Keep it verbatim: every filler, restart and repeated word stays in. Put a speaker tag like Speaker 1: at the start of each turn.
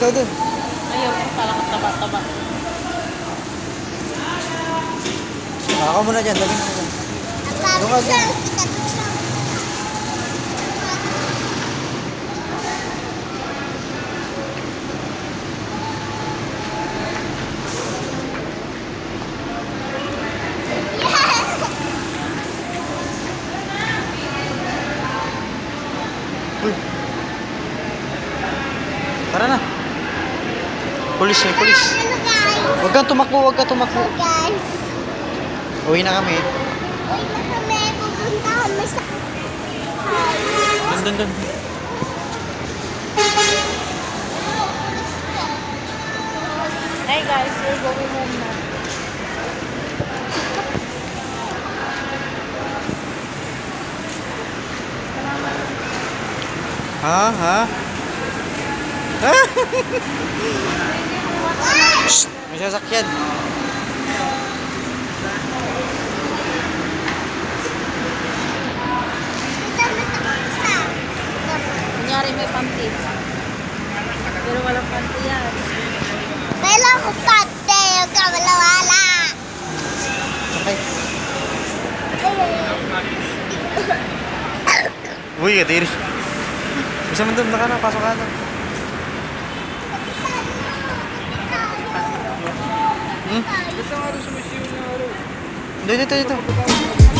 Speaker 1: doon.
Speaker 2: Ayaw ko pala taba-taba.
Speaker 1: Ako muna dyan, dali mo dyan. Doon ka dyan. Uy. Tara na. Pulis eh, pulis. Huwag kang tumakbo, huwag kang tumakbo.
Speaker 3: Guys,
Speaker 1: Uwi na kami.
Speaker 3: uwi na kami. Pupunta kami sa...
Speaker 1: Dun, dun, dun.
Speaker 2: Hey guys, we're going home na.
Speaker 1: Ha? Ha? Ha? Shhh! May sasakyan.
Speaker 2: Kunyari may panty. Pero walang panty yan.
Speaker 3: Kailan ko pati. Huwag ka malawala.
Speaker 1: Okay. Uy, katiri. Bisa mo doon, baka na, pasok ka na. Hmm? Dito, dito, dito.